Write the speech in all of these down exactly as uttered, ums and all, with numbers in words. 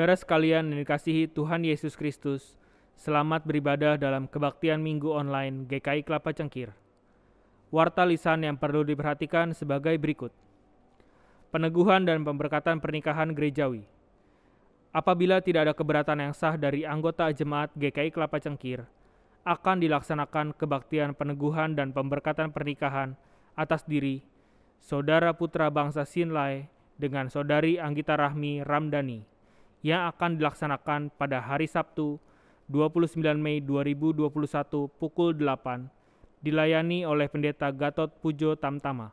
Saudara sekalian yang dikasihi Tuhan Yesus Kristus, selamat beribadah dalam kebaktian minggu online G K I Kelapa Cengkir. Warta lisan yang perlu diperhatikan sebagai berikut. Peneguhan dan pemberkatan pernikahan gerejawi. Apabila tidak ada keberatan yang sah dari anggota jemaat G K I Kelapa Cengkir, akan dilaksanakan kebaktian peneguhan dan pemberkatan pernikahan atas diri Saudara Putra Bangsa Sinlai dengan Saudari Anggita Rahmi Ramdhani yang akan dilaksanakan pada hari Sabtu dua puluh sembilan Mei dua ribu dua puluh satu pukul delapan, dilayani oleh Pendeta Gatot Pujo Tamtama.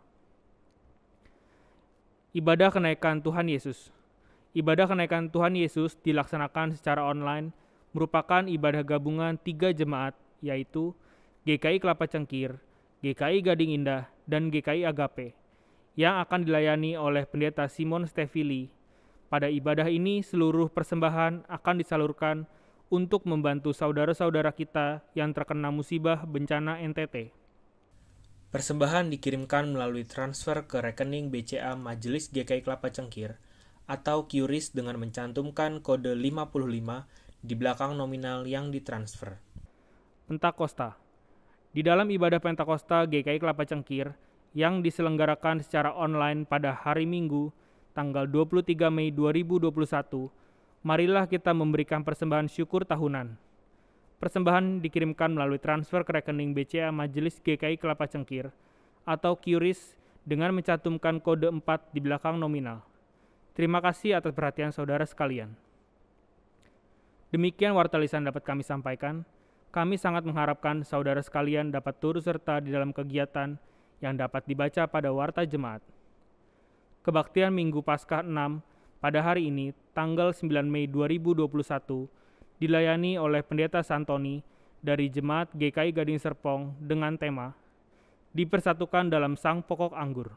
Ibadah kenaikan Tuhan Yesus. Ibadah kenaikan Tuhan Yesus dilaksanakan secara online, merupakan ibadah gabungan tiga jemaat, yaitu G K I Kelapa Cengkir, G K I Gading Indah, dan G K I Agape, yang akan dilayani oleh Pendeta Simon Stevili. Pada ibadah ini, seluruh persembahan akan disalurkan untuk membantu saudara-saudara kita yang terkena musibah bencana N T T. Persembahan dikirimkan melalui transfer ke rekening B C A Majelis G K I Kelapa Cengkir atau Q R I S dengan mencantumkan kode lima puluh lima di belakang nominal yang ditransfer. Pentakosta. Di dalam ibadah Pentakosta G K I Kelapa Cengkir yang diselenggarakan secara online pada hari Minggu, tanggal dua puluh tiga Mei dua ribu dua puluh satu, marilah kita memberikan persembahan syukur tahunan. Persembahan dikirimkan melalui transfer ke rekening B C A Majelis G K I Kelapa Cengkir atau Q R I S dengan mencantumkan kode empat di belakang nominal. Terima kasih atas perhatian saudara sekalian. Demikian warta lisan dapat kami sampaikan. Kami sangat mengharapkan saudara sekalian dapat turut serta di dalam kegiatan yang dapat dibaca pada warta jemaat. Kebaktian Minggu Paskah enam pada hari ini, tanggal sembilan Mei dua ribu dua puluh satu, dilayani oleh Pendeta Santoni dari Jemaat G K I Gading Serpong dengan tema Dipersatukan dalam Sang Pokok Anggur.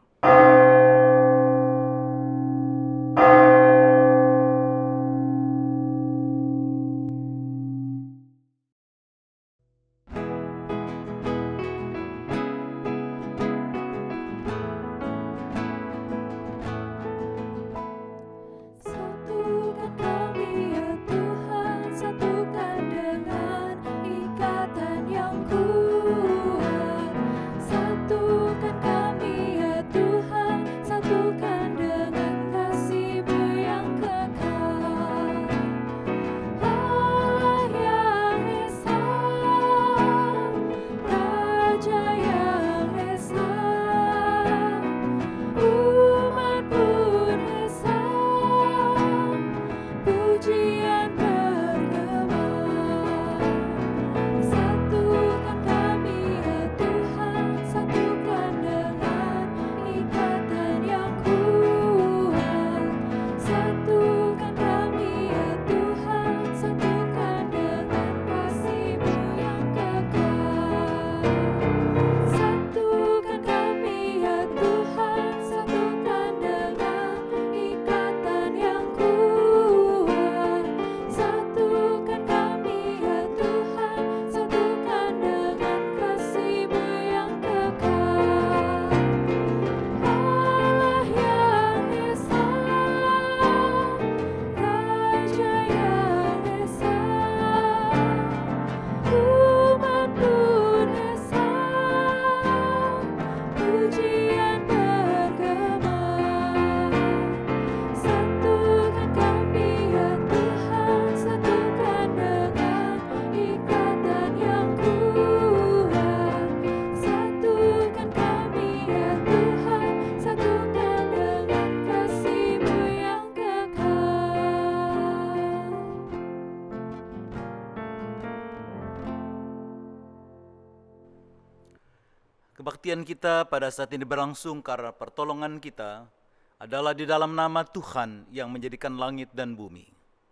Kebaktian kita pada saat ini berlangsung karena pertolongan kita adalah di dalam nama Tuhan yang menjadikan langit dan bumi.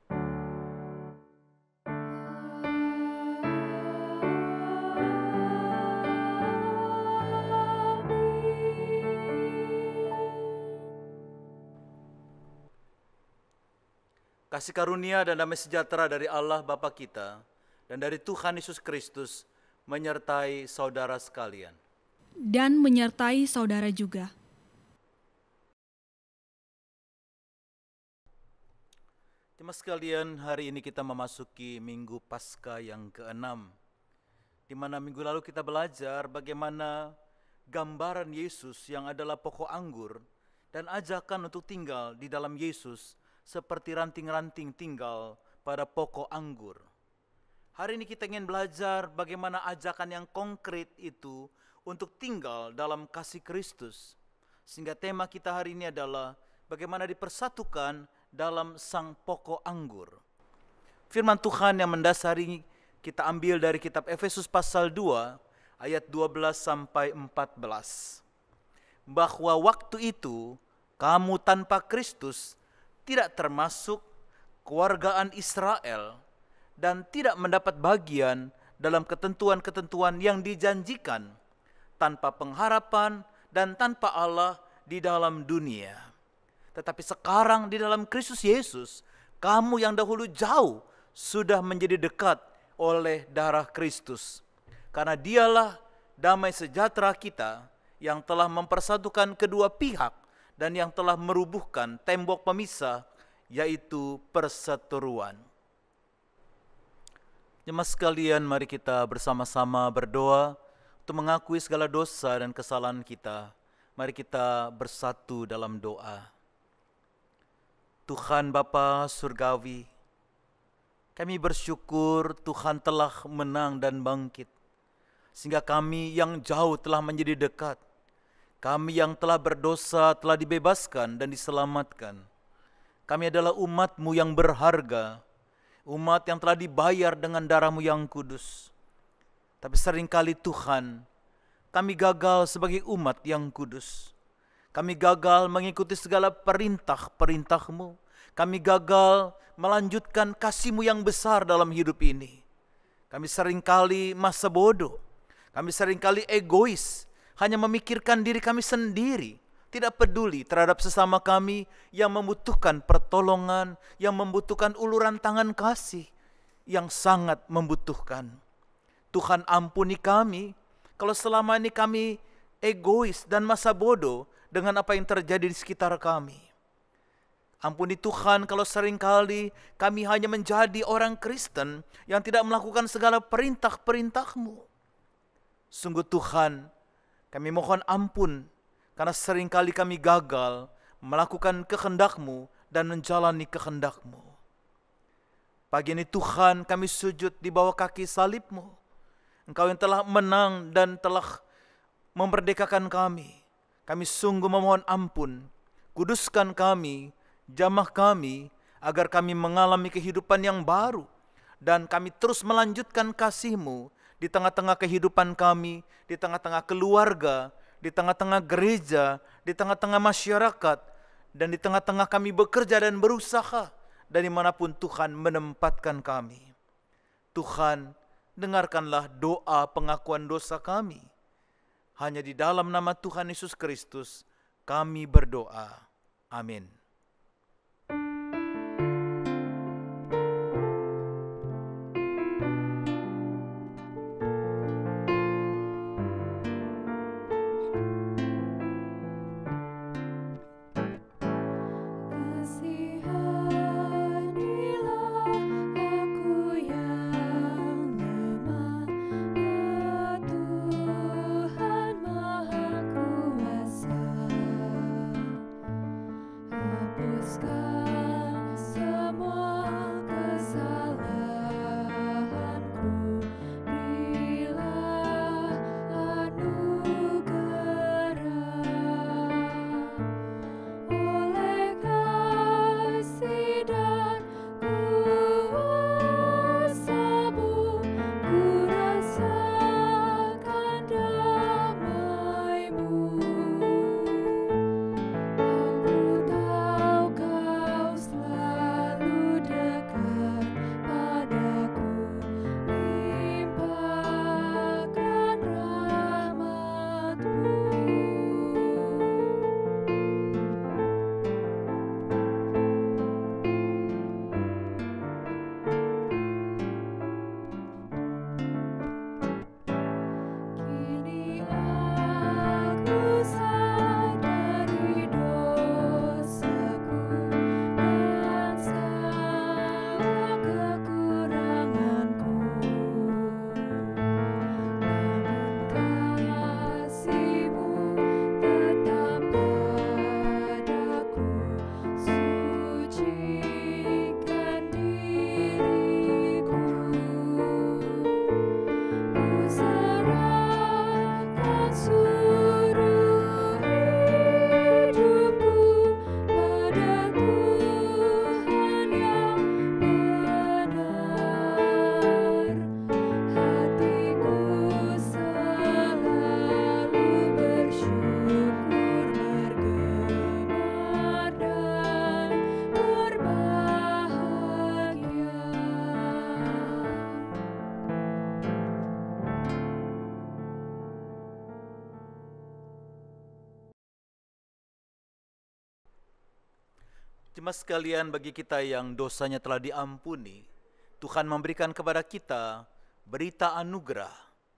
Kasih karunia dan damai sejahtera dari Allah Bapa kita dan dari Tuhan Yesus Kristus menyertai saudara sekalian. Dan menyertai saudara juga. Jemaat sekalian, hari ini kita memasuki Minggu Paskah yang keenam, di mana minggu lalu kita belajar bagaimana gambaran Yesus yang adalah pokok anggur dan ajakan untuk tinggal di dalam Yesus seperti ranting-ranting tinggal pada pokok anggur. Hari ini kita ingin belajar bagaimana ajakan yang konkret itu untuk tinggal dalam kasih Kristus. Sehingga tema kita hari ini adalah bagaimana dipersatukan dalam sang pokok anggur. Firman Tuhan yang mendasari kita ambil dari kitab Efesus pasal dua ayat dua belas sampai empat belas. Bahwa waktu itu kamu tanpa Kristus tidak termasuk kewargaan Israel dan tidak mendapat bagian dalam ketentuan-ketentuan yang dijanjikan, tanpa pengharapan dan tanpa Allah di dalam dunia. Tetapi sekarang di dalam Kristus Yesus, kamu yang dahulu jauh sudah menjadi dekat oleh darah Kristus. Karena dialah damai sejahtera kita yang telah mempersatukan kedua pihak dan yang telah merubuhkan tembok pemisah, yaitu perseteruan. Jemaat sekalian, mari kita bersama-sama berdoa untuk mengakui segala dosa dan kesalahan kita. Mari kita bersatu dalam doa. Tuhan Bapa Surgawi, kami bersyukur Tuhan telah menang dan bangkit, sehingga kami yang jauh telah menjadi dekat. Kami yang telah berdosa telah dibebaskan dan diselamatkan. Kami adalah umat-Mu yang berharga, umat yang telah dibayar dengan darah-Mu yang kudus. Tapi seringkali Tuhan, kami gagal sebagai umat yang kudus. Kami gagal mengikuti segala perintah-perintah-Mu. Kami gagal melanjutkan kasih-Mu yang besar dalam hidup ini. Kami seringkali masa bodoh. Kami seringkali egois, hanya memikirkan diri kami sendiri. Tidak peduli terhadap sesama kami yang membutuhkan pertolongan, yang membutuhkan uluran tangan kasih, yang sangat membutuhkan. Tuhan ampuni kami kalau selama ini kami egois dan masa bodoh dengan apa yang terjadi di sekitar kami. Ampuni Tuhan kalau seringkali kami hanya menjadi orang Kristen yang tidak melakukan segala perintah-perintah-Mu. Sungguh Tuhan, kami mohon ampun karena seringkali kami gagal melakukan kehendak-Mu dan menjalani kehendak-Mu. Pagi ini Tuhan, kami sujud di bawah kaki salib-Mu. Engkau yang telah menang dan telah memerdekakan kami. Kami sungguh memohon ampun, kuduskan kami, jamah kami, agar kami mengalami kehidupan yang baru, dan kami terus melanjutkan kasih-Mu di tengah-tengah kehidupan kami, di tengah-tengah keluarga, di tengah-tengah gereja, di tengah-tengah masyarakat, dan di tengah-tengah kami bekerja dan berusaha, dari manapun Tuhan menempatkan kami. Tuhan, dengarkanlah doa pengakuan dosa kami. Hanya di dalam nama Tuhan Yesus Kristus kami berdoa. Amin. Oh Jemaat sekalian, bagi kita yang dosanya telah diampuni, Tuhan memberikan kepada kita berita anugerah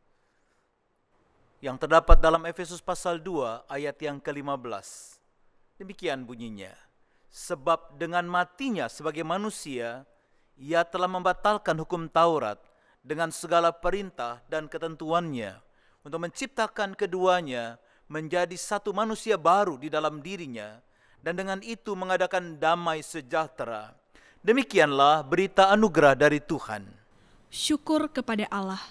yang terdapat dalam Efesus pasal dua ayat yang kelima belas. Demikian bunyinya, sebab dengan matinya sebagai manusia, ia telah membatalkan hukum Taurat dengan segala perintah dan ketentuannya untuk menciptakan keduanya menjadi satu manusia baru di dalam dirinya, dan dengan itu mengadakan damai sejahtera. Demikianlah berita anugerah dari Tuhan. Syukur kepada Allah.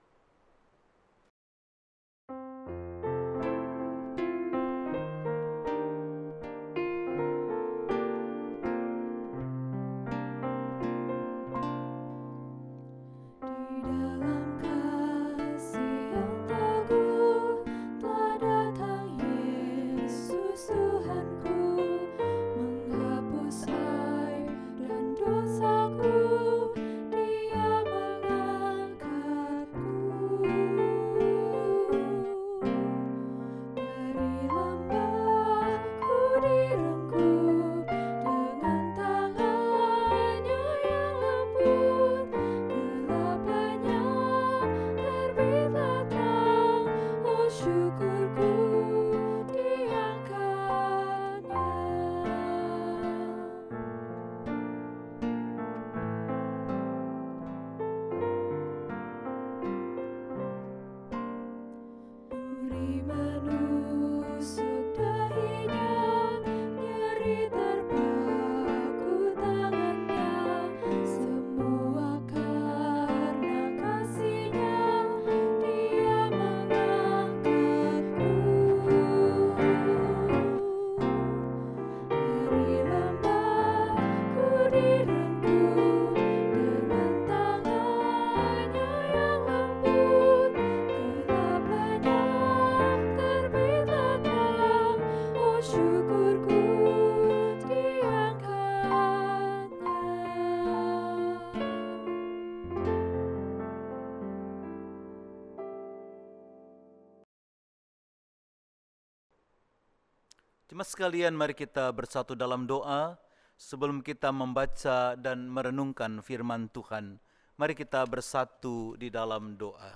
Jemaat sekalian, mari kita bersatu dalam doa sebelum kita membaca dan merenungkan firman Tuhan. Mari kita bersatu di dalam doa.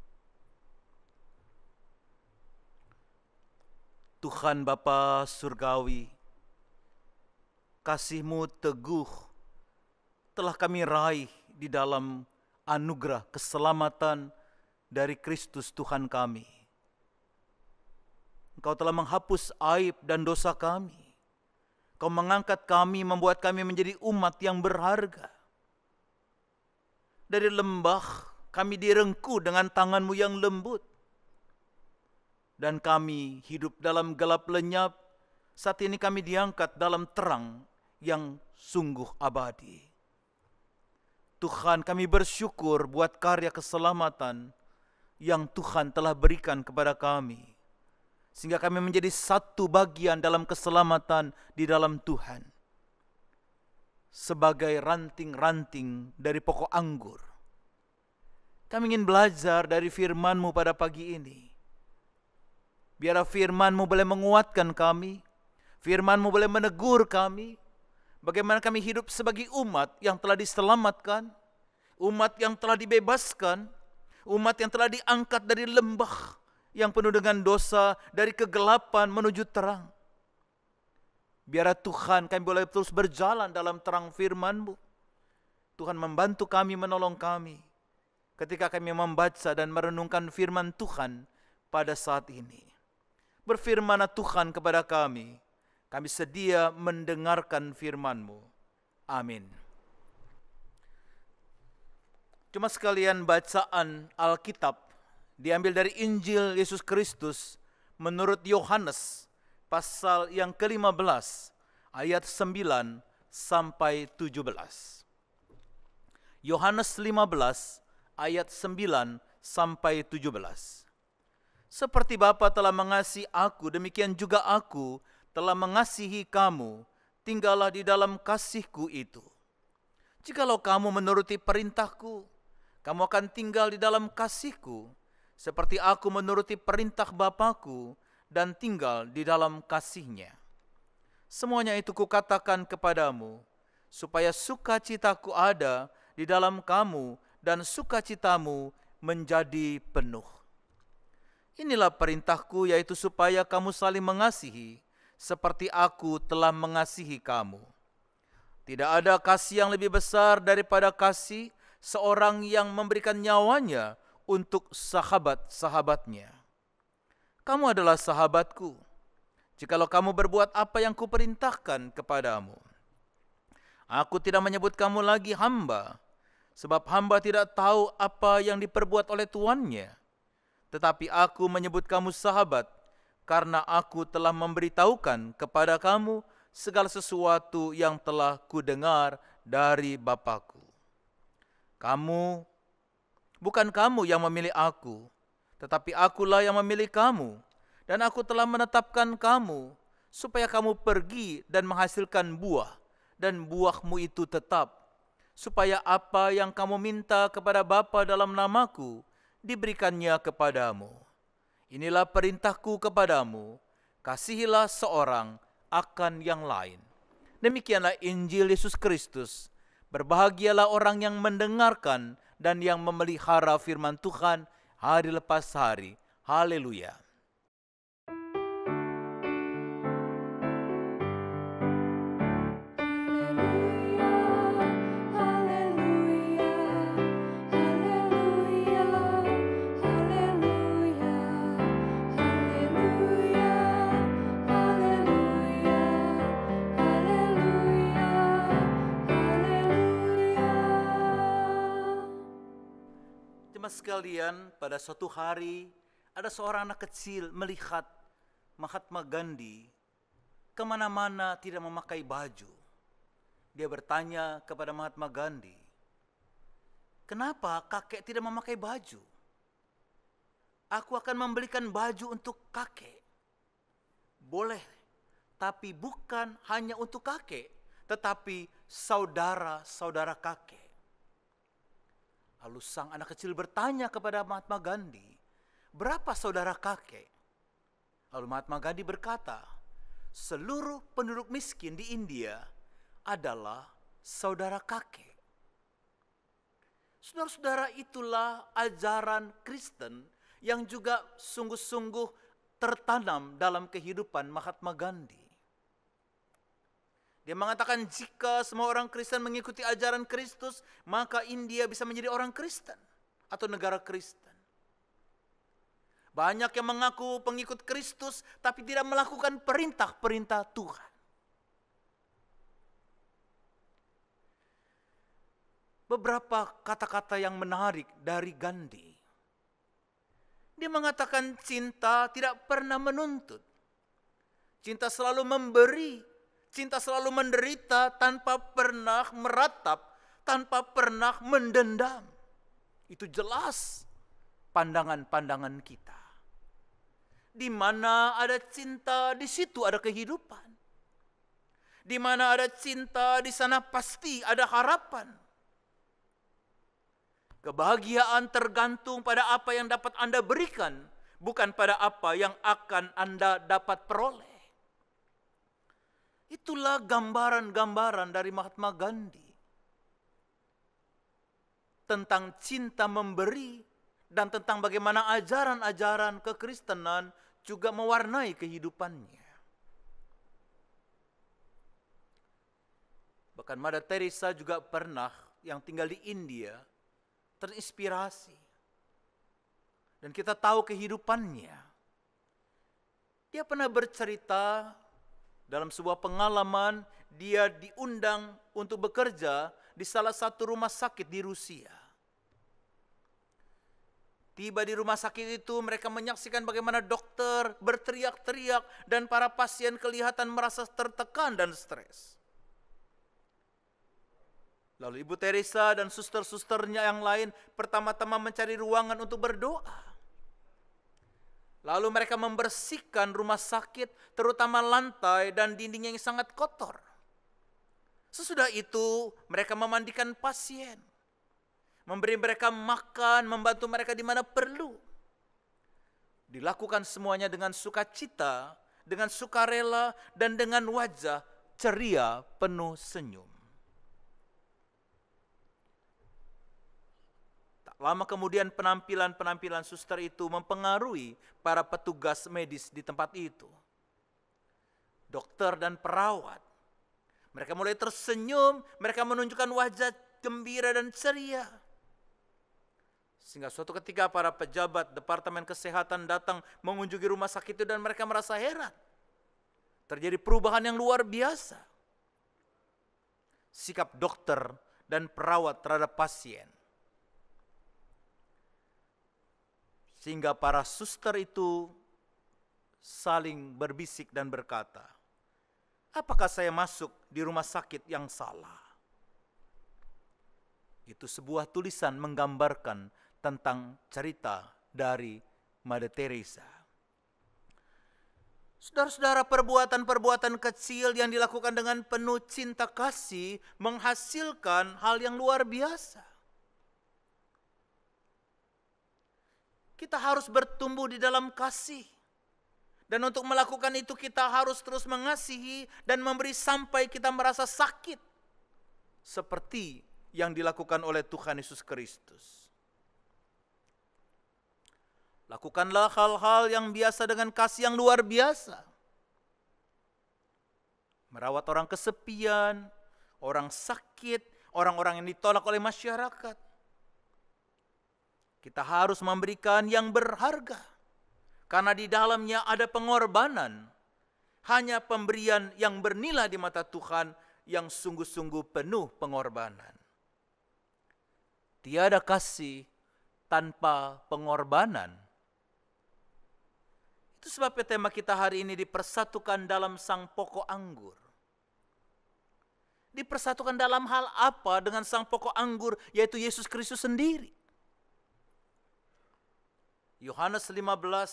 Tuhan Bapa Surgawi, kasih-Mu teguh telah kami raih di dalam anugerah keselamatan dari Kristus Tuhan kami. Engkau telah menghapus aib dan dosa kami. Engkau mengangkat kami, membuat kami menjadi umat yang berharga. Dari lembah kami direngkuh dengan tangan-Mu yang lembut. Dan kami hidup dalam gelap lenyap, saat ini kami diangkat dalam terang yang sungguh abadi. Tuhan, kami bersyukur buat karya keselamatan yang Tuhan telah berikan kepada kami, sehingga kami menjadi satu bagian dalam keselamatan di dalam Tuhan. Sebagai ranting-ranting dari pokok anggur, kami ingin belajar dari firman-Mu pada pagi ini. Biar firman-Mu boleh menguatkan kami, firman-Mu boleh menegur kami, bagaimana kami hidup sebagai umat yang telah diselamatkan, umat yang telah dibebaskan, umat yang telah diangkat dari lembah yang penuh dengan dosa, dari kegelapan menuju terang. Biar Tuhan kami boleh terus berjalan dalam terang firman-Mu. Tuhan membantu kami, menolong kami ketika kami membaca dan merenungkan firman Tuhan pada saat ini. Berfirman-Nya Tuhan kepada kami, kami sedia mendengarkan firman-Mu. Amin. Cuma sekalian, bacaan Alkitab diambil dari Injil Yesus Kristus menurut Yohanes pasal yang kelima belas ayat sembilan sampai tujuh belas. Yohanes lima belas ayat sembilan sampai tujuh belas. Seperti Bapa telah mengasihi aku, demikian juga aku telah mengasihi kamu. Tinggallah di dalam kasih-Ku itu. Jikalau kamu menuruti perintah-Ku, kamu akan tinggal di dalam kasih-Ku, seperti aku menuruti perintah Bapa-Ku dan tinggal di dalam kasih-Nya. Semuanya itu kukatakan kepadamu, supaya sukacitaku ada di dalam kamu dan sukacitamu menjadi penuh. Inilah perintahku, yaitu supaya kamu saling mengasihi, seperti aku telah mengasihi kamu. Tidak ada kasih yang lebih besar daripada kasih seorang yang memberikan nyawanya untuk sahabat-sahabatnya. Kamu adalah sahabatku, jikalau kamu berbuat apa yang kuperintahkan kepadamu. Aku tidak menyebut kamu lagi hamba, sebab hamba tidak tahu apa yang diperbuat oleh tuannya. Tetapi aku menyebut kamu sahabat, karena aku telah memberitahukan kepada kamu segala sesuatu yang telah kudengar dari Bapa-Ku. Kamu, bukan kamu yang memilih aku, tetapi akulah yang memilih kamu, dan aku telah menetapkan kamu, supaya kamu pergi dan menghasilkan buah, dan buahmu itu tetap, supaya apa yang kamu minta kepada Bapa dalam namaku, diberikannya kepadamu. Inilah perintahku kepadamu, kasihilah seorang akan yang lain. Demikianlah Injil Yesus Kristus. Berbahagialah orang yang mendengarkan dan yang memelihara firman Tuhan hari lepas hari. Haleluya. Sekalian, pada suatu hari ada seorang anak kecil melihat Mahatma Gandhi kemana-mana tidak memakai baju. Dia bertanya kepada Mahatma Gandhi, "Kenapa kakek tidak memakai baju? Aku akan membelikan baju untuk kakek." "Boleh, tapi bukan hanya untuk kakek, tetapi saudara-saudara kakek." Lalu sang anak kecil bertanya kepada Mahatma Gandhi, "Berapa saudara kakek?" Lalu Mahatma Gandhi berkata, "Seluruh penduduk miskin di India adalah saudara kakek." Saudara-saudara, itulah ajaran Kristen yang juga sungguh-sungguh tertanam dalam kehidupan Mahatma Gandhi. Dia mengatakan jika semua orang Kristen mengikuti ajaran Kristus, maka India bisa menjadi orang Kristen atau negara Kristen. Banyak yang mengaku pengikut Kristus tapi tidak melakukan perintah-perintah Tuhan. Beberapa kata-kata yang menarik dari Gandhi. Dia mengatakan cinta tidak pernah menuntut. Cinta selalu memberi. Cinta selalu menderita tanpa pernah meratap, tanpa pernah mendendam. Itu jelas pandangan-pandangan kita. Di mana ada cinta, di situ ada kehidupan. Di mana ada cinta, di sana pasti ada harapan. Kebahagiaan tergantung pada apa yang dapat Anda berikan, bukan pada apa yang akan Anda dapat peroleh. Itulah gambaran-gambaran dari Mahatma Gandhi tentang cinta memberi dan tentang bagaimana ajaran-ajaran kekristenan juga mewarnai kehidupannya. Bahkan Mother Teresa juga pernah, yang tinggal di India, terinspirasi. Dan kita tahu kehidupannya. Dia pernah bercerita dalam sebuah pengalaman, dia diundang untuk bekerja di salah satu rumah sakit di Rusia. Tiba di rumah sakit itu, mereka menyaksikan bagaimana dokter berteriak-teriak dan para pasien kelihatan merasa tertekan dan stres. Lalu Ibu Teresa dan suster-susternya yang lain pertama-tama mencari ruangan untuk berdoa. Lalu mereka membersihkan rumah sakit, terutama lantai dan dinding yang sangat kotor. Sesudah itu, mereka memandikan pasien, memberi mereka makan, membantu mereka di mana perlu. Dilakukan semuanya dengan sukacita dengan sukarela, dan dengan wajah ceria penuh senyum. Tak lama kemudian penampilan-penampilan suster itu mempengaruhi para petugas medis di tempat itu. Dokter dan perawat, mereka mulai tersenyum, mereka menunjukkan wajah gembira dan ceria. Sehingga suatu ketika para pejabat Departemen Kesehatan datang mengunjungi rumah sakit itu dan mereka merasa heran. Terjadi perubahan yang luar biasa. Sikap dokter dan perawat terhadap pasien. Sehingga para suster itu saling berbisik dan berkata, apakah saya masuk di rumah sakit yang salah? Itu sebuah tulisan menggambarkan tentang cerita dari Mother Teresa. Saudara-saudara, perbuatan-perbuatan kecil yang dilakukan dengan penuh cinta kasih menghasilkan hal yang luar biasa. Kita harus bertumbuh di dalam kasih. Dan untuk melakukan itu kita harus terus mengasihi dan memberi sampai kita merasa sakit. Seperti yang dilakukan oleh Tuhan Yesus Kristus. Lakukanlah hal-hal yang biasa dengan kasih yang luar biasa. Merawat orang kesepian, orang sakit, orang-orang yang ditolak oleh masyarakat. Kita harus memberikan yang berharga. Karena di dalamnya ada pengorbanan. Hanya pemberian yang bernilai di mata Tuhan yang sungguh-sungguh penuh pengorbanan. Tiada kasih tanpa pengorbanan. Itu sebabnya tema kita hari ini dipersatukan dalam sang pokok anggur. Dipersatukan dalam hal apa dengan sang pokok anggur, yaitu Yesus Kristus sendiri. Yohanes lima belas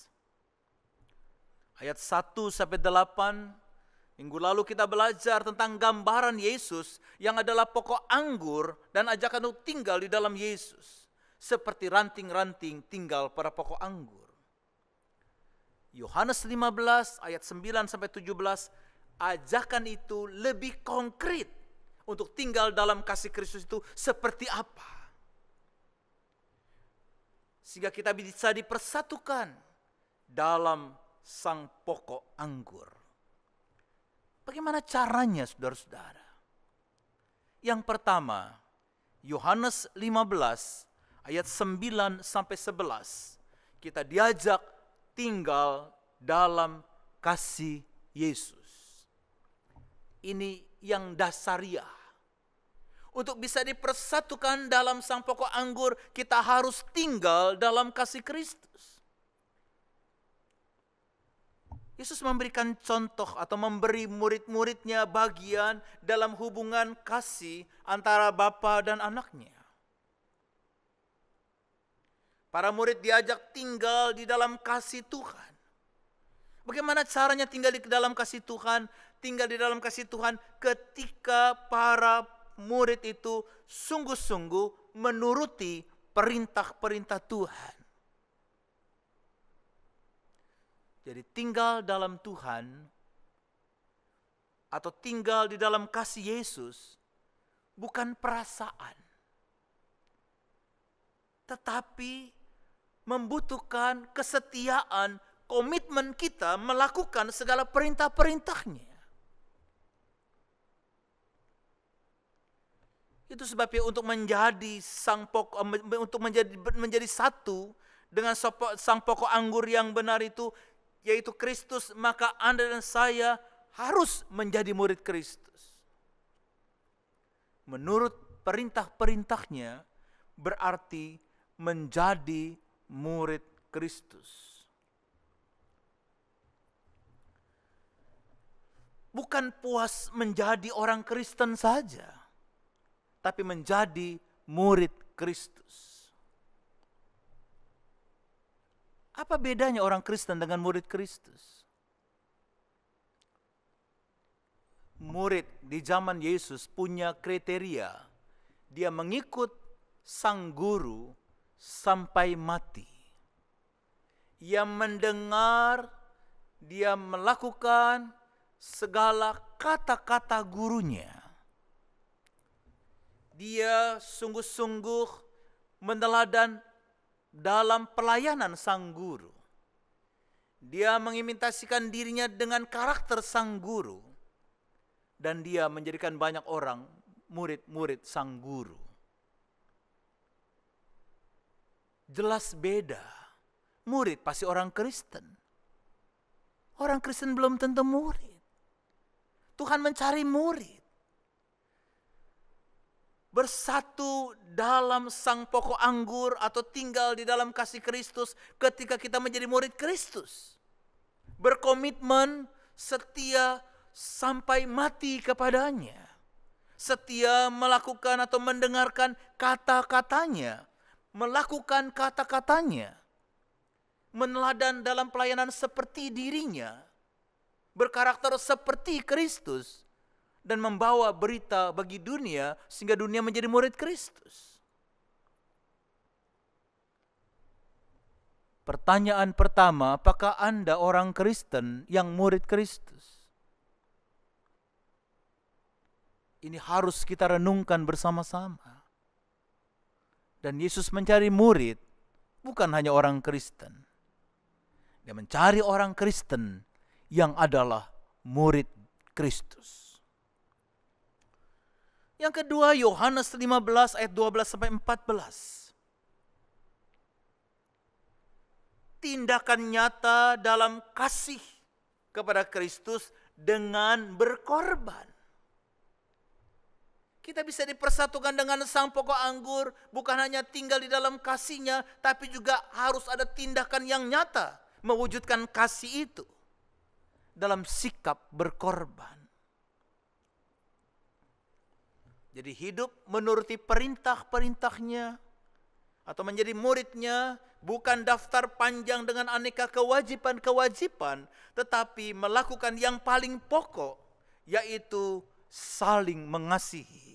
ayat satu sampai delapan. Minggu lalu kita belajar tentang gambaran Yesus yang adalah pokok anggur dan ajakan untuk tinggal di dalam Yesus. Seperti ranting-ranting tinggal pada pokok anggur. Yohanes lima belas ayat sembilan sampai tujuh belas, ajakan itu lebih konkret untuk tinggal dalam kasih Kristus itu seperti apa. Sehingga kita bisa dipersatukan dalam sang pokok anggur. Bagaimana caranya, saudara-saudara? Yang pertama, Yohanes lima belas ayat sembilan sampai sebelas, kita diajak tinggal dalam kasih Yesus. Ini yang dasariah. Untuk bisa dipersatukan dalam sang pokok anggur, kita harus tinggal dalam kasih Kristus. Yesus memberikan contoh atau memberi murid-muridnya bagian dalam hubungan kasih antara Bapa dan anaknya. Para murid diajak tinggal di dalam kasih Tuhan. Bagaimana caranya tinggal di dalam kasih Tuhan? Tinggal di dalam kasih Tuhan ketika para murid itu sungguh-sungguh menuruti perintah-perintah Tuhan. Jadi tinggal dalam Tuhan atau tinggal di dalam kasih Yesus bukan perasaan. Tetapi membutuhkan kesetiaan, komitmen kita melakukan segala perintah-perintahnya. Itu sebabnya untuk menjadi sang pokok, untuk menjadi menjadi satu dengan sang pokok anggur yang benar itu, yaitu Kristus, maka Anda dan saya harus menjadi murid Kristus. Menurut perintah-perintahnya berarti menjadi murid Kristus. Bukan puas menjadi orang Kristen saja, tapi menjadi murid Kristus. Apa bedanya orang Kristen dengan murid Kristus? Murid di zaman Yesus punya kriteria. Dia mengikut sang guru sampai mati. Ia mendengar dia melakukan segala kata-kata gurunya. Dia sungguh-sungguh meneladan dalam pelayanan sang guru. Dia mengimitasikan dirinya dengan karakter sang guru. Dan dia menjadikan banyak orang murid-murid sang guru. Jelas beda. Murid pasti orang Kristen. Orang Kristen belum tentu murid. Tuhan mencari murid. Bersatu dalam sang pokok anggur atau tinggal di dalam kasih Kristus ketika kita menjadi murid Kristus. Berkomitmen setia sampai mati kepadanya. Setia melakukan atau mendengarkan kata-katanya. Melakukan kata-katanya. Meneladan dalam pelayanan seperti dirinya. Berkarakter seperti Kristus. Dan membawa berita bagi dunia sehingga dunia menjadi murid Kristus. Pertanyaan pertama, apakah Anda orang Kristen yang murid Kristus? Ini harus kita renungkan bersama-sama. Dan Yesus mencari murid bukan hanya orang Kristen. Dia mencari orang Kristen yang adalah murid Kristus. Yang kedua, Yohanes lima belas ayat dua belas sampai empat belas. Tindakan nyata dalam kasih kepada Kristus dengan berkorban. Kita bisa dipersatukan dengan sang pokok anggur, bukan hanya tinggal di dalam kasihnya, tapi juga harus ada tindakan yang nyata mewujudkan kasih itu dalam sikap berkorban. Jadi hidup menuruti perintah-perintahnya atau menjadi muridnya bukan daftar panjang dengan aneka kewajiban-kewajiban, tetapi melakukan yang paling pokok, yaitu saling mengasihi.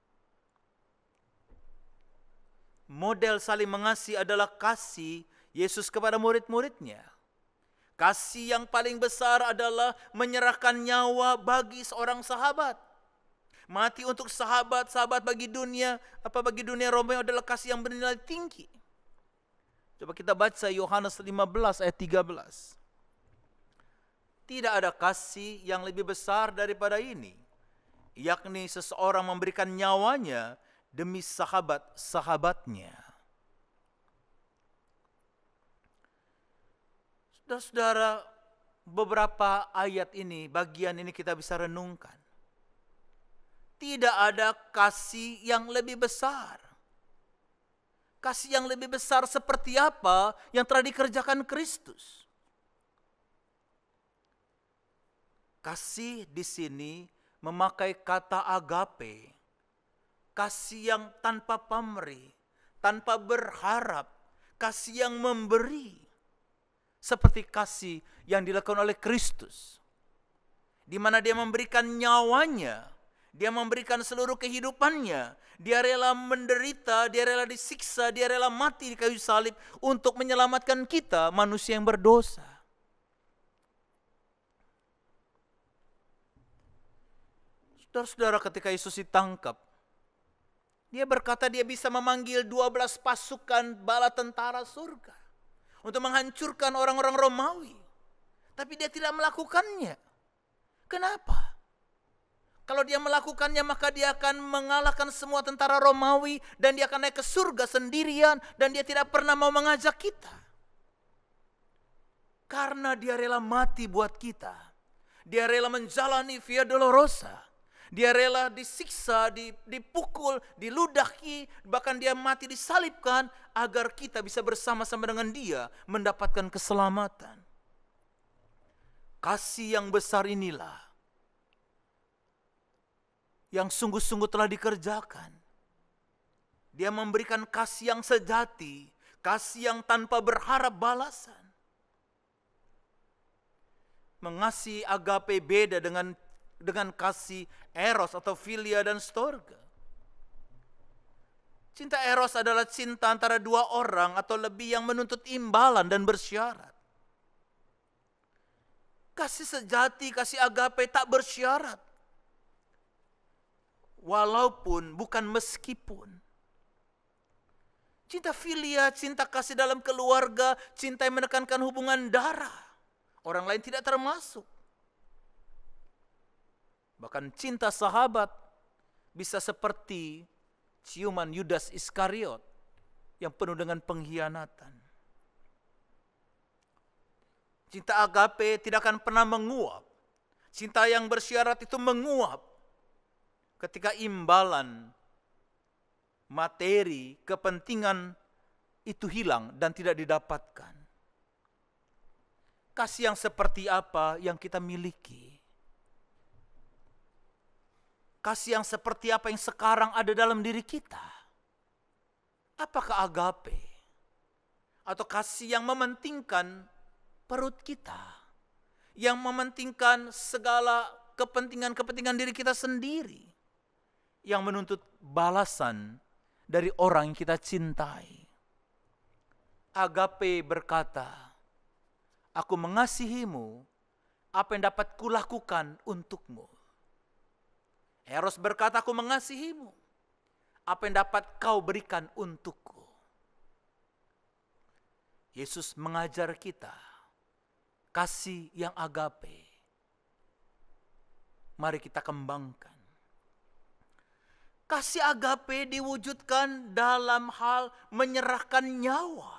Model saling mengasihi adalah kasih Yesus kepada murid-muridnya. Kasih yang paling besar adalah menyerahkan nyawa bagi seorang sahabat. Mati untuk sahabat, sahabat bagi dunia. Apa bagi dunia? Romeo adalah kasih yang bernilai tinggi. Coba kita baca Yohanes lima belas ayat tiga belas. Tidak ada kasih yang lebih besar daripada ini, yakni seseorang memberikan nyawanya demi sahabat-sahabatnya. Saudara-saudara, beberapa ayat ini, bagian ini kita bisa renungkan. Tidak ada kasih yang lebih besar. Kasih yang lebih besar seperti apa yang telah dikerjakan Kristus. Kasih di sini memakai kata agape. Kasih yang tanpa pamrih, tanpa berharap, kasih yang memberi. Seperti kasih yang dilakukan oleh Kristus. Di mana dia memberikan nyawanya. Dia memberikan seluruh kehidupannya. Dia rela menderita, dia rela disiksa, dia rela mati di kayu salib untuk menyelamatkan kita, manusia yang berdosa. Saudara-saudara, ketika Yesus ditangkap, dia berkata dia bisa memanggil dua belas pasukan bala tentara surga untuk menghancurkan orang-orang Romawi. Tapi dia tidak melakukannya. Kenapa? Kalau dia melakukannya, maka dia akan mengalahkan semua tentara Romawi dan dia akan naik ke surga sendirian dan dia tidak pernah mau mengajak kita. Karena dia rela mati buat kita. Dia rela menjalani Via Dolorosa. Dia rela disiksa, dipukul, diludahi, bahkan dia mati disalibkan agar kita bisa bersama-sama dengan dia mendapatkan keselamatan. Kasih yang besar inilah yang sungguh-sungguh telah dikerjakan. Dia memberikan kasih yang sejati, kasih yang tanpa berharap balasan. Mengasihi agape beda dengan dengan kasih eros atau filia dan storge. Cinta eros adalah cinta antara dua orang atau lebih yang menuntut imbalan dan bersyarat. Kasih sejati, kasih agape tak bersyarat. Walaupun, bukan meskipun. Cinta filia, cinta kasih dalam keluarga, cinta yang menekankan hubungan darah. Orang lain tidak termasuk. Bahkan cinta sahabat bisa seperti ciuman Yudas Iskariot yang penuh dengan pengkhianatan. Cinta agape tidak akan pernah menguap. Cinta yang bersyarat itu menguap ketika imbalan materi, kepentingan itu hilang dan tidak didapatkan. Kasih yang seperti apa yang kita miliki? Kasih yang seperti apa yang sekarang ada dalam diri kita? Apakah agape? Atau kasih yang mementingkan perut kita? Yang mementingkan segala kepentingan-kepentingan diri kita sendiri? Yang menuntut balasan dari orang yang kita cintai. Agape berkata, aku mengasihimu, apa yang dapat kulakukan untukmu. Eros berkata, aku mengasihimu, apa yang dapat kau berikan untukku. Yesus mengajar kita kasih yang agape. Mari kita kembangkan. Kasih agape diwujudkan dalam hal menyerahkan nyawa.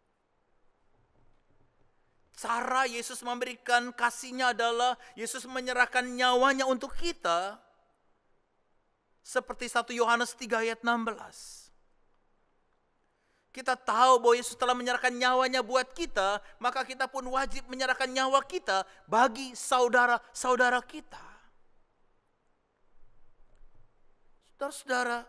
Cara Yesus memberikan kasihnya adalah Yesus menyerahkan nyawanya untuk kita. Seperti satu Yohanes tiga ayat enam belas. Kita tahu bahwa Yesus telah menyerahkan nyawanya buat kita, maka kita pun wajib menyerahkan nyawa kita bagi saudara-saudara kita. Saudara-saudara,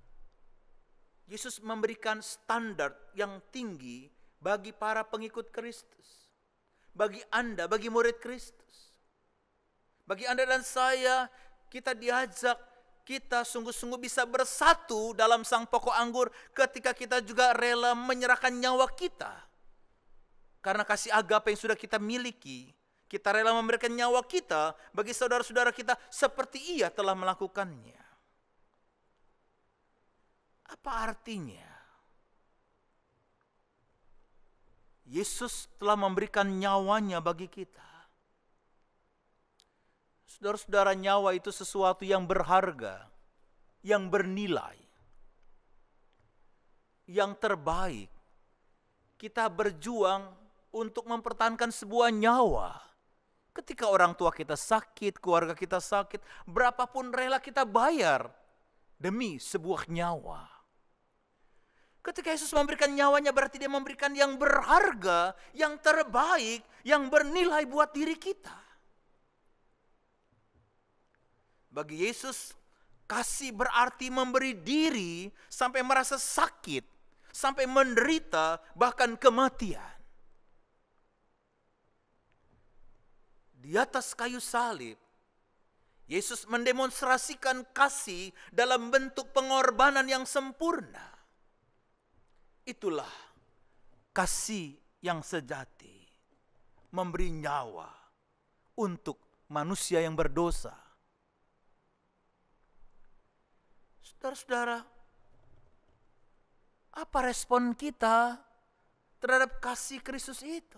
Yesus memberikan standar yang tinggi bagi para pengikut Kristus. Bagi Anda, bagi murid Kristus. Bagi Anda dan saya, kita diajak, kita sungguh-sungguh bisa bersatu dalam sang pokok anggur ketika kita juga rela menyerahkan nyawa kita. Karena kasih agape yang sudah kita miliki, kita rela memberikan nyawa kita bagi saudara-saudara kita seperti Ia telah melakukannya. Apa artinya? Yesus telah memberikan nyawanya bagi kita. Saudara-saudara, nyawa itu sesuatu yang berharga, yang bernilai, yang terbaik. Kita berjuang untuk mempertahankan sebuah nyawa. Ketika orang tua kita sakit, keluarga kita sakit, berapapun rela kita bayar demi sebuah nyawa. Ketika Yesus memberikan nyawanya berarti Dia memberikan yang berharga, yang terbaik, yang bernilai buat diri kita. Bagi Yesus, kasih berarti memberi diri sampai merasa sakit, sampai menderita, bahkan kematian. Di atas kayu salib, Yesus mendemonstrasikan kasih dalam bentuk pengorbanan yang sempurna. Itulah kasih yang sejati, memberi nyawa untuk manusia yang berdosa. Saudara-saudara, apa respon kita terhadap kasih Kristus itu?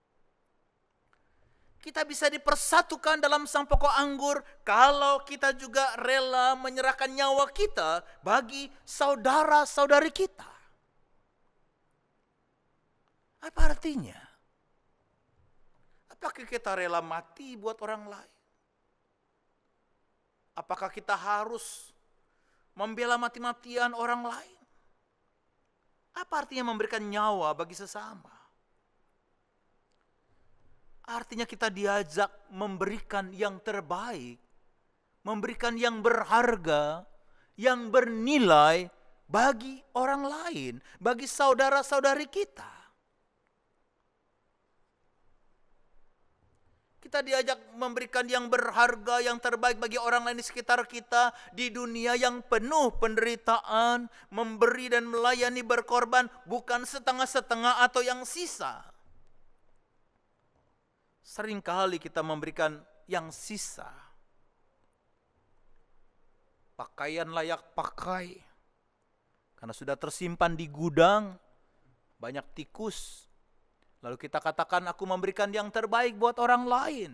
Kita bisa dipersatukan dalam sang pokok anggur kalau kita juga rela menyerahkan nyawa kita bagi saudara-saudari kita. Apa artinya? Apakah kita rela mati buat orang lain? Apakah kita harus membela mati-matian orang lain? Apa artinya memberikan nyawa bagi sesama? Artinya kita diajak memberikan yang terbaik, memberikan yang berharga, yang bernilai bagi orang lain, bagi saudara-saudari kita. Kita diajak memberikan yang berharga, yang terbaik bagi orang lain di sekitar kita. Di dunia yang penuh penderitaan, memberi dan melayani berkorban, bukan setengah-setengah atau yang sisa. Seringkali kita memberikan yang sisa. Pakaian layak pakai, karena sudah tersimpan di gudang, banyak tikus. Lalu kita katakan, aku memberikan yang terbaik buat orang lain.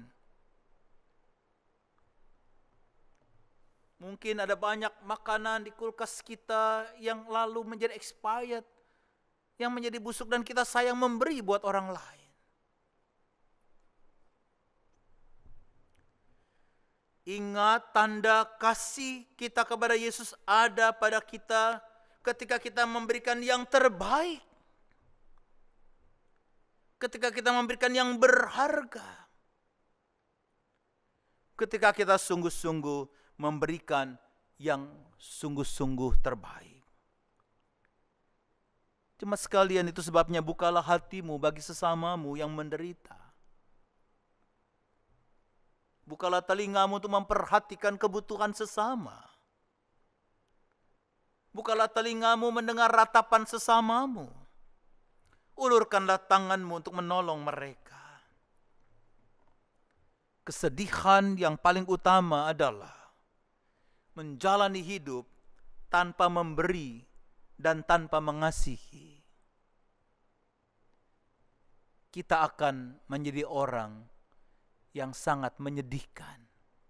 Mungkin ada banyak makanan di kulkas kita yang lalu menjadi expired, yang menjadi busuk dan kita sayang memberi buat orang lain. Ingat, tanda kasih kita kepada Yesus ada pada kita ketika kita memberikan yang terbaik. Ketika kita memberikan yang berharga. Ketika kita sungguh-sungguh memberikan yang sungguh-sungguh terbaik. Cuma sekalian, itu sebabnya bukalah hatimu bagi sesamamu yang menderita. Bukalah telingamu untuk memperhatikan kebutuhan sesama. Bukalah telingamu mendengar ratapan sesamamu. Ulurkanlah tanganmu untuk menolong mereka. Kesedihan yang paling utama adalah menjalani hidup tanpa memberi dan tanpa mengasihi. Kita akan menjadi orang yang sangat menyedihkan.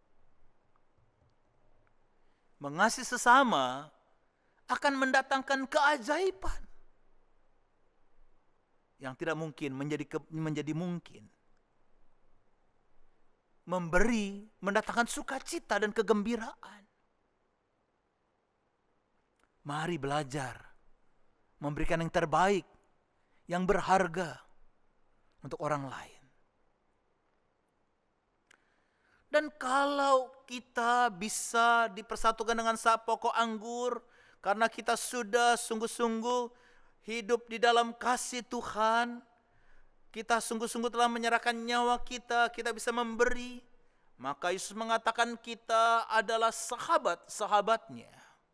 Mengasihi sesama akan mendatangkan keajaiban yang tidak mungkin menjadi menjadi mungkin. Memberi mendatangkan sukacita dan kegembiraan. Mari belajar memberikan yang terbaik, yang berharga untuk orang lain. Dan kalau kita bisa dipersatukan dengan pokok anggur, karena kita sudah sungguh-sungguh hidup di dalam kasih Tuhan, kita sungguh-sungguh telah menyerahkan nyawa kita, kita bisa memberi, maka Yesus mengatakan kita adalah sahabat-sahabatnya.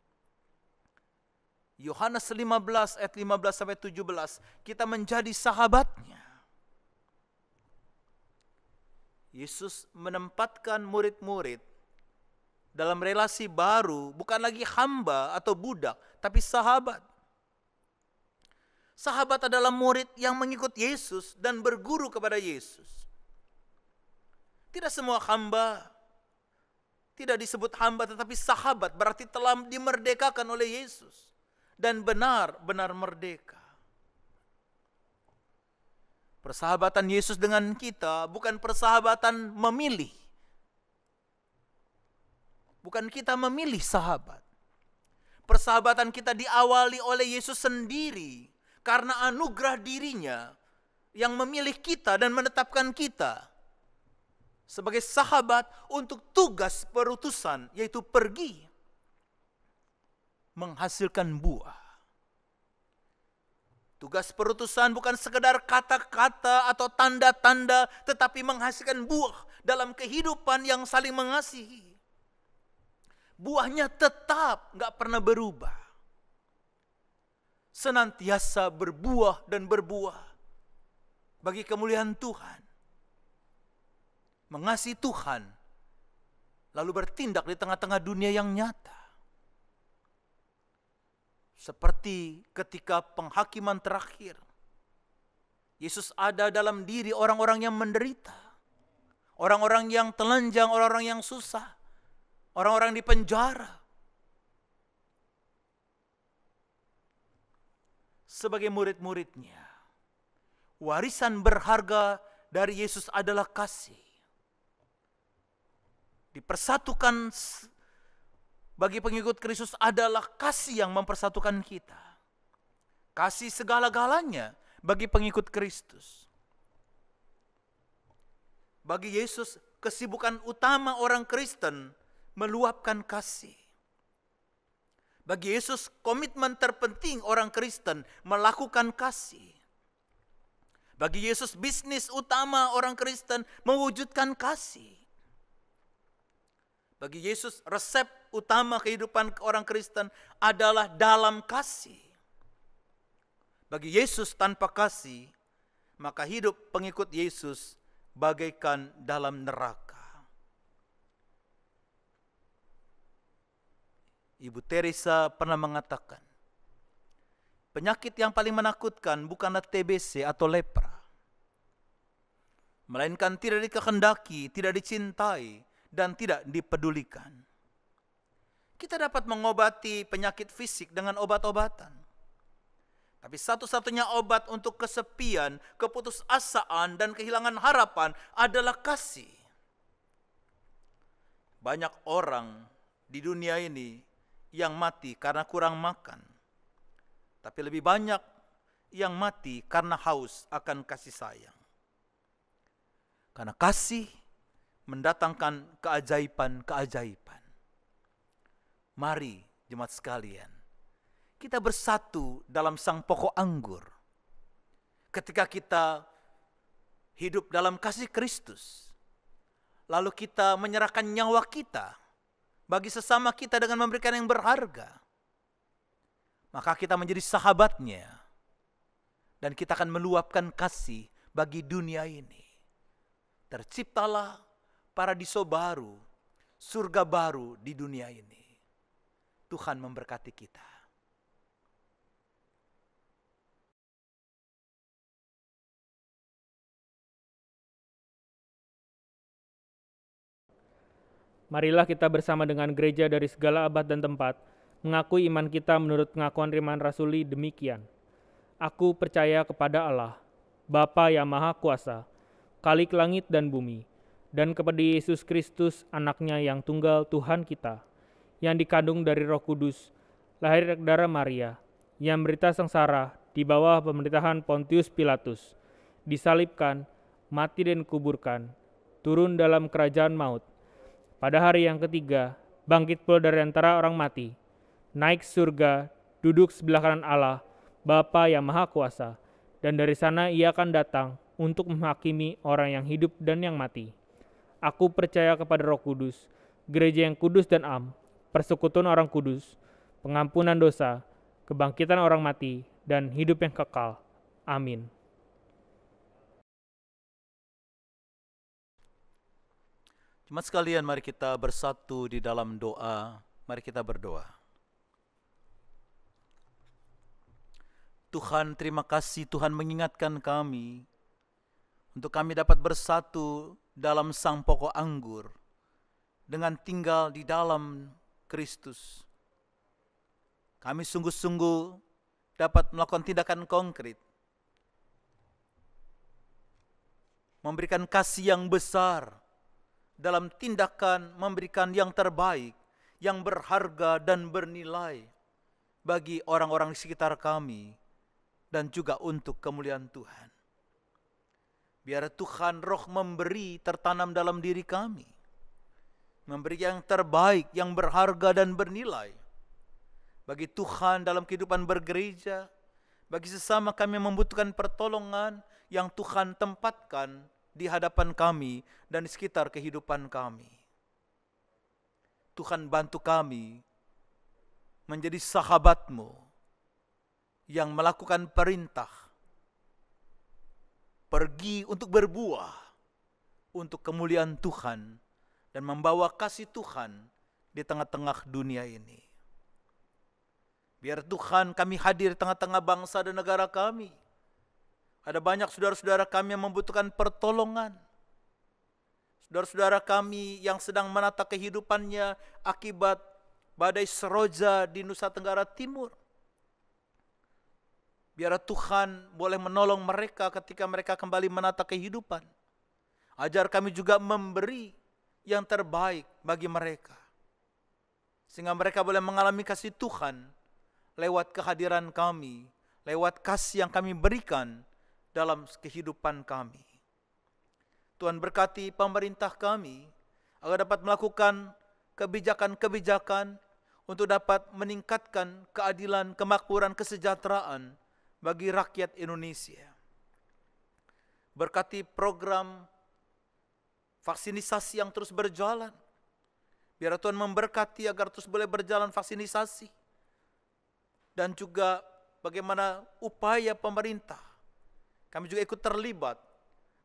Yohanes lima belas ayat lima belas sampai tujuh belas, kita menjadi sahabatnya. Yesus menempatkan murid-murid dalam relasi baru, bukan lagi hamba atau budak, tapi sahabat. Sahabat adalah murid yang mengikut Yesus dan berguru kepada Yesus. Tidak semua hamba, tidak disebut hamba tetapi sahabat, berarti telah dimerdekakan oleh Yesus dan benar-benar merdeka. Persahabatan Yesus dengan kita bukan persahabatan memilih. Bukan kita memilih sahabat. Persahabatan kita diawali oleh Yesus sendiri karena anugerah dirinya yang memilih kita dan menetapkan kita sebagai sahabat untuk tugas perutusan, yaitu pergi menghasilkan buah. Tugas perutusan bukan sekedar kata-kata atau tanda-tanda, tetapi menghasilkan buah dalam kehidupan yang saling mengasihi. Buahnya tetap gak pernah berubah. Senantiasa berbuah dan berbuah bagi kemuliaan Tuhan. Mengasihi Tuhan, lalu bertindak di tengah-tengah dunia yang nyata. Seperti ketika penghakiman terakhir, Yesus ada dalam diri orang-orang yang menderita, orang-orang yang telanjang, orang-orang yang susah, orang-orang di penjara. Sebagai murid-muridnya, warisan berharga dari Yesus adalah kasih. Dipersatukan bagi pengikut Kristus adalah kasih yang mempersatukan kita. Kasih segala-galanya bagi pengikut Kristus. Bagi Yesus, kesibukan utama orang Kristen meluapkan kasih. Bagi Yesus, komitmen terpenting orang Kristen melakukan kasih. Bagi Yesus, bisnis utama orang Kristen mewujudkan kasih. Bagi Yesus, resep utama kehidupan orang Kristen adalah dalam kasih. Bagi Yesus, tanpa kasih, maka hidup pengikut Yesus bagaikan dalam neraka. Ibu Teresa pernah mengatakan, penyakit yang paling menakutkan bukanlah T B C atau lepra, melainkan tidak dikehendaki, tidak dicintai, dan tidak dipedulikan. Kita dapat mengobati penyakit fisik dengan obat-obatan. Tapi satu-satunya obat untuk kesepian, keputusasaan, dan kehilangan harapan adalah kasih. Banyak orang di dunia ini yang mati karena kurang makan. Tapi lebih banyak yang mati karena haus akan kasih sayang. Karena kasih mendatangkan keajaiban-keajaiban. Mari jemaat sekalian, kita bersatu dalam sang pokok anggur. Ketika kita hidup dalam kasih Kristus, lalu kita menyerahkan nyawa kita bagi sesama kita dengan memberikan yang berharga, maka kita menjadi sahabatnya, dan kita akan meluapkan kasih bagi dunia ini. Terciptalah paradiso baru, surga baru di dunia ini. Tuhan memberkati kita. Marilah kita bersama dengan gereja dari segala abad dan tempat, mengakui iman kita menurut pengakuan firman rasuli demikian. Aku percaya kepada Allah, Bapa yang Maha Kuasa, Khalik langit dan bumi, dan kepada Yesus Kristus, anaknya yang tunggal Tuhan kita, yang dikandung dari Roh Kudus, lahir dari darah Maria, yang berita sengsara di bawah pemerintahan Pontius Pilatus, disalibkan, mati dan kuburkan, turun dalam kerajaan maut. Pada hari yang ketiga, bangkit pula dari antara orang mati, naik surga, duduk sebelah kanan Allah, Bapa yang Maha Kuasa, dan dari sana ia akan datang untuk menghakimi orang yang hidup dan yang mati. Aku percaya kepada Roh Kudus, gereja yang kudus dan am, persekutuan orang kudus, pengampunan dosa, kebangkitan orang mati, dan hidup yang kekal. Amin. Jemaat sekalian, mari kita bersatu di dalam doa. Mari kita berdoa. Tuhan, terima kasih Tuhan mengingatkan kami untuk kami dapat bersatu dalam sang pokok anggur dengan tinggal di dalam Kristus. Kami sungguh-sungguh dapat melakukan tindakan konkret, memberikan kasih yang besar dalam tindakan memberikan yang terbaik, yang berharga dan bernilai bagi orang-orang di sekitar kami dan juga untuk kemuliaan Tuhan. Biar Tuhan roh memberi tertanam dalam diri kami, memberi yang terbaik, yang berharga dan bernilai bagi Tuhan dalam kehidupan bergereja, bagi sesama kami yang membutuhkan pertolongan yang Tuhan tempatkan di hadapan kami dan di sekitar kehidupan kami. Tuhan, bantu kami menjadi sahabat-Mu yang melakukan perintah, pergi untuk berbuah, untuk kemuliaan Tuhan, dan membawa kasih Tuhan di tengah-tengah dunia ini. Biar Tuhan, kami hadir di tengah-tengah bangsa dan negara kami. Ada banyak saudara-saudara kami yang membutuhkan pertolongan. Saudara-saudara kami yang sedang menata kehidupannya akibat badai seroja di Nusa Tenggara Timur. Biar Tuhan boleh menolong mereka ketika mereka kembali menata kehidupan. Ajar kami juga memberi yang terbaik bagi mereka, sehingga mereka boleh mengalami kasih Tuhan lewat kehadiran kami, lewat kasih yang kami berikan dalam kehidupan kami. Tuhan, berkati pemerintah kami agar dapat melakukan kebijakan-kebijakan untuk dapat meningkatkan keadilan, kemakmuran, kesejahteraan bagi rakyat Indonesia. Berkati program vaksinisasi yang terus berjalan. Biar Tuhan memberkati agar terus boleh berjalan vaksinisasi. Dan juga bagaimana upaya pemerintah, kami juga ikut terlibat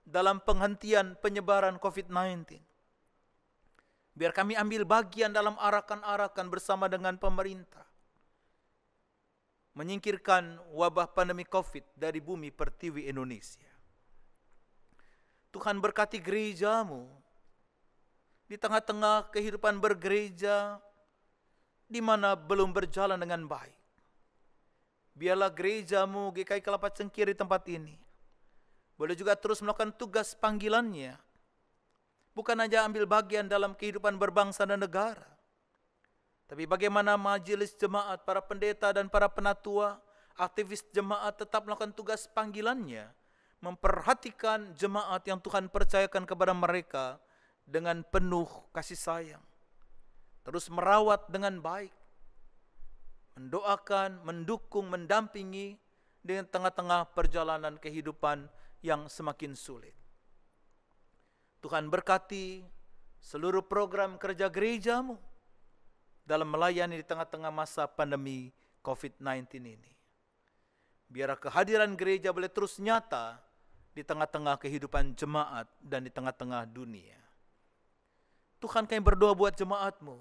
dalam penghentian penyebaran covid sembilan belas. Biar kami ambil bagian dalam arakan-arakan bersama dengan pemerintah, menyingkirkan wabah pandemi COVID dari bumi pertiwi Indonesia. Tuhan berkati gerejamu di tengah-tengah kehidupan bergereja di mana belum berjalan dengan baik. Biarlah gerejamu G K I Kelapa Cengkir di tempat ini boleh juga terus melakukan tugas panggilannya, bukan hanya ambil bagian dalam kehidupan berbangsa dan negara, tapi bagaimana majelis jemaat, para pendeta dan para penatua, aktivis jemaat tetap melakukan tugas panggilannya, memperhatikan jemaat yang Tuhan percayakan kepada mereka dengan penuh kasih sayang, terus merawat dengan baik, mendoakan, mendukung, mendampingi dengan tengah-tengah perjalanan kehidupan yang semakin sulit. Tuhan berkati seluruh program kerja gerejamu dalam melayani di tengah-tengah masa pandemi covid sembilan belas ini. Biar kehadiran gereja boleh terus nyata di tengah-tengah kehidupan jemaat dan di tengah-tengah dunia. Tuhan, kami berdoa buat jemaatmu.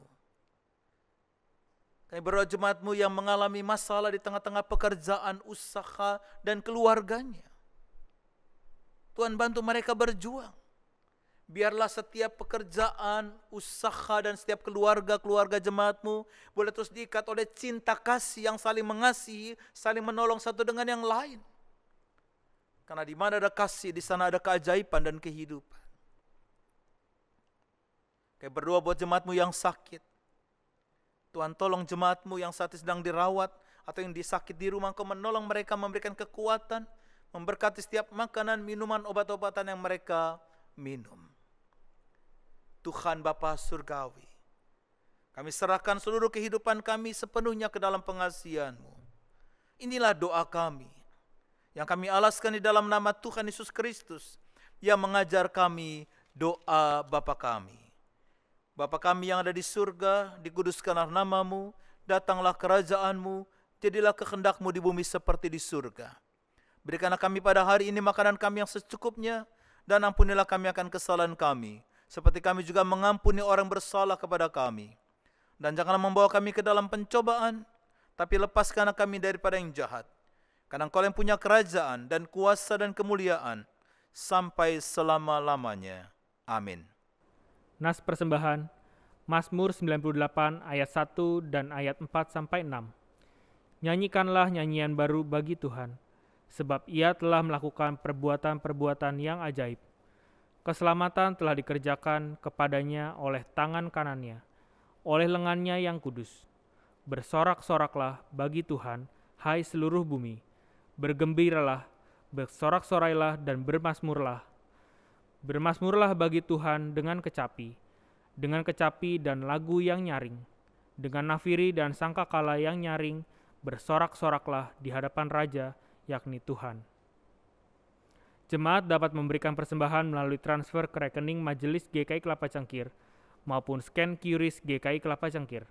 Kami berdoa jemaatmu yang mengalami masalah di tengah-tengah pekerjaan, usaha, dan keluarganya. Tuhan, bantu mereka berjuang. Biarlah setiap pekerjaan, usaha, dan setiap keluarga-keluarga jemaatmu boleh terus diikat oleh cinta kasih yang saling mengasihi, saling menolong satu dengan yang lain. Karena di mana ada kasih, di sana ada keajaiban dan kehidupan. Kami berdoa buat jemaatmu yang sakit. Tuhan, tolong jemaatmu yang saat ini sedang dirawat atau yang disakit di rumah, Engkau menolong mereka, memberikan kekuatan, memberkati setiap makanan, minuman, obat-obatan yang mereka minum. Tuhan Bapa Surgawi, kami serahkan seluruh kehidupan kami sepenuhnya ke dalam pengasihan-Mu. Inilah doa kami, yang kami alaskan di dalam nama Tuhan Yesus Kristus, yang mengajar kami doa Bapa kami. Bapa kami yang ada di surga, dikuduskanlah nama-Mu, datanglah kerajaan-Mu, jadilah kehendak-Mu di bumi seperti di surga. Berikanlah kami pada hari ini makanan kami yang secukupnya, dan ampunilah kami akan kesalahan kami, seperti kami juga mengampuni orang bersalah kepada kami. Dan janganlah membawa kami ke dalam pencobaan, tapi lepaskanlah kami daripada yang jahat. Karena Engkau yang punya kerajaan dan kuasa dan kemuliaan sampai selama-lamanya. Amin. Nas persembahan Mazmur sembilan puluh delapan ayat satu dan ayat empat sampai enam. Nyanyikanlah nyanyian baru bagi Tuhan, sebab Ia telah melakukan perbuatan-perbuatan yang ajaib. Keselamatan telah dikerjakan kepadanya oleh tangan kanannya, oleh lengannya yang kudus. Bersorak-soraklah bagi Tuhan, hai seluruh bumi. Bergembiralah, bersorak-sorailah dan bermasmurlah. Bermasmurlah bagi Tuhan dengan kecapi, dengan kecapi dan lagu yang nyaring, dengan nafiri dan sangkakala yang nyaring, bersorak-soraklah di hadapan Raja, yakni Tuhan. Jemaat dapat memberikan persembahan melalui transfer ke rekening Majelis G K I Kelapa Cangkir maupun scan Q R I S G K I Kelapa Cangkir.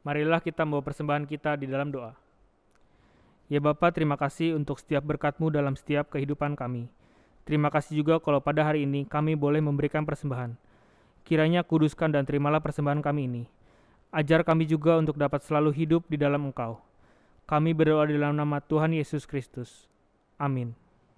Marilah kita membawa persembahan kita di dalam doa. Ya Bapa, terima kasih untuk setiap berkat-Mu dalam setiap kehidupan kami. Terima kasih juga kalau pada hari ini kami boleh memberikan persembahan. Kiranya kuduskan dan terimalah persembahan kami ini. Ajar kami juga untuk dapat selalu hidup di dalam Engkau. Kami berdoa di dalam nama Tuhan Yesus Kristus. Amin.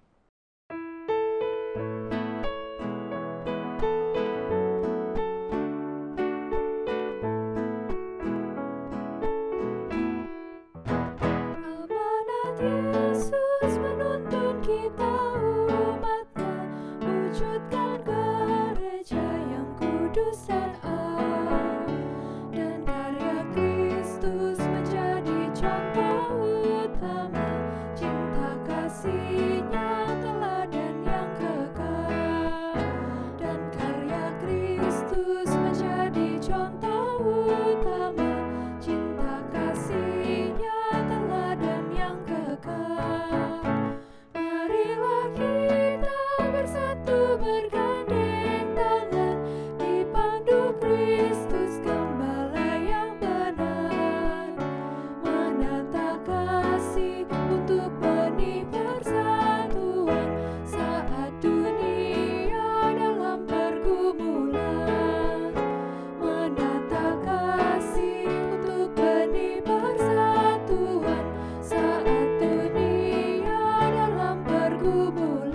Yesus menuntun kita umatnya, wujudkan gereja yang kudus dan am, dan karya Kristus menjadi contoh utama, cinta kasih-Nya teladan yang kekal, dan karya Kristus menjadi contoh utama, cinta kasih-Nya teladan yang marilah kita bersatu bergandeng tangan, dipandu Kristus gembala yang benar, menata kasih untuk benih persatuan saat dunia dalam pergumulan, menata kasih untuk benih persatuan saat dunia dalam pergumulan.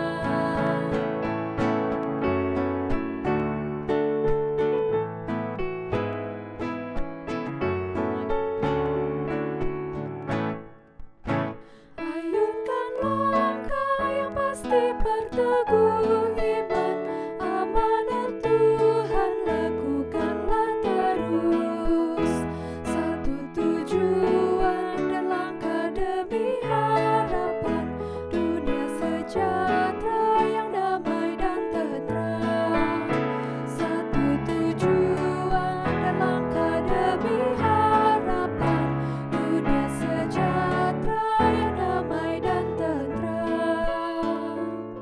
Ayunkan langkah yang pasti berteguh iman, amanat Tuhan lakukanlah terus, satu tujuan dan langkah demi harapan, dunia sejahtera yang damai dan tentram, satu tujuan dan langkah demi harapan, dunia sejahtera yang damai dan tentram.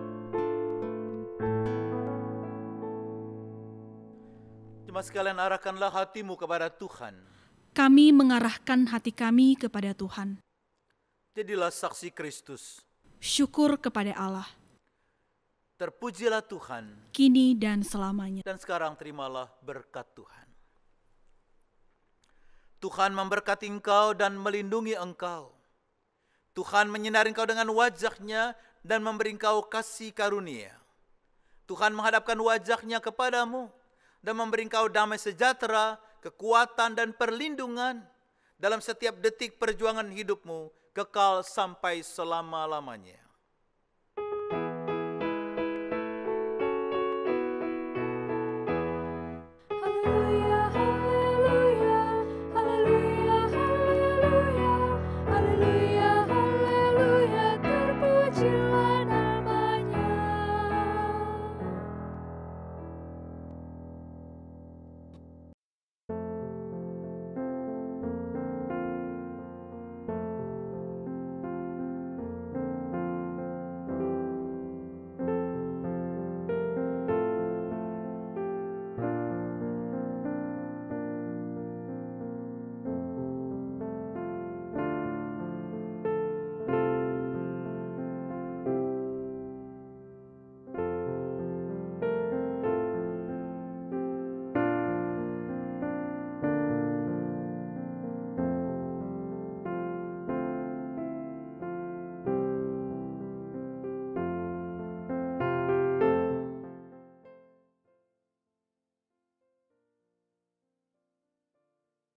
Jemaat sekalian, arahkanlah hatimu kepada Tuhan. Kami mengarahkan hati kami kepada Tuhan. Jadilah saksi Kristus. Syukur kepada Allah, Terpujilah Tuhan. kini dan selamanya. Dan sekarang terimalah berkat Tuhan. Tuhan memberkati engkau dan melindungi engkau. Tuhan menyinari engkau dengan wajah-Nya dan memberi engkau kasih karunia. Tuhan menghadapkan wajah-Nya kepadamu dan memberi engkau damai sejahtera, kekuatan dan perlindungan dalam setiap detik perjuangan hidupmu, kekal sampai selama-lamanya.